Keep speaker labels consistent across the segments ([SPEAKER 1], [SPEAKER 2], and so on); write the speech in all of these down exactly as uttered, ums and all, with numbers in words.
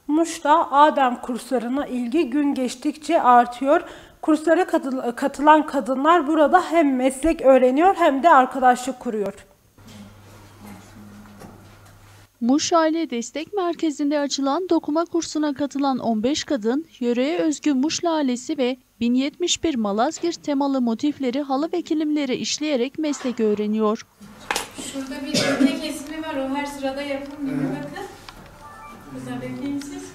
[SPEAKER 1] Muş'ta Adem kurslarına ilgi gün geçtikçe artıyor. Kurslara katılan kadınlar burada hem meslek öğreniyor hem de arkadaşlık kuruyor.
[SPEAKER 2] Muş Aile Destek Merkezi'nde açılan dokuma kursuna katılan on beş kadın, yöreye özgü Muş lalesi ve bin yetmiş bir Malazgirt temalı motifleri, halı ve kilimleri işleyerek meslek öğreniyor.
[SPEAKER 3] Şurada bir ülke kesimi var, o her sırada yapılmıyor. Bakın. Güzel, bekleyin siz.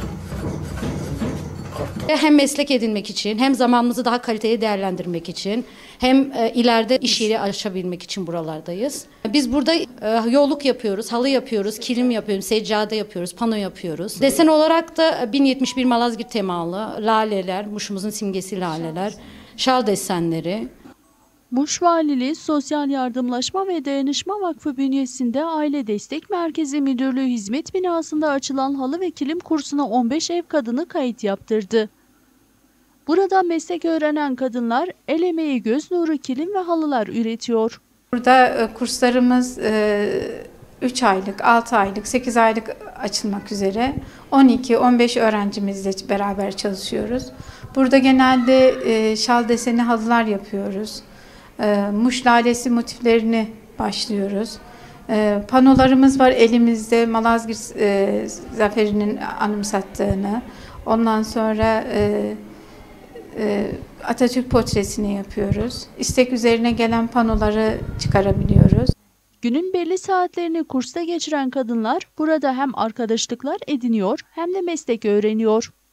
[SPEAKER 4] Hem meslek edinmek için, hem zamanımızı daha kaliteli değerlendirmek için, hem e, ileride iş yeri açabilmek için buralardayız. Biz burada e, yolluk yapıyoruz, halı yapıyoruz, kilim yapıyoruz, seccade yapıyoruz, pano yapıyoruz. Desen olarak da bin yetmiş bir Malazgirt temalı laleler, Muş'umuzun simgesi laleler, şal desenleri.
[SPEAKER 2] Muş Valiliği Sosyal Yardımlaşma ve Dayanışma Vakfı bünyesinde Aile Destek Merkezi Müdürlüğü hizmet binasında açılan halı ve kilim kursuna on beş ev kadını kayıt yaptırdı. Burada meslek öğrenen kadınlar el emeği, göz nuru kilim ve halılar üretiyor.
[SPEAKER 3] Burada kurslarımız üç aylık, altı aylık, sekiz aylık açılmak üzere on iki on beş öğrencimizle beraber çalışıyoruz. Burada genelde şal deseni halılar yapıyoruz. Muş lalesi motiflerini başlıyoruz. Panolarımız var elimizde, Malazgirt zaferinin anımsattığını. Ondan sonra Atatürk portresini yapıyoruz. İstek üzerine gelen panoları çıkarabiliyoruz.
[SPEAKER 2] Günün belli saatlerini kursta geçiren kadınlar burada hem arkadaşlıklar ediniyor hem de meslek öğreniyor.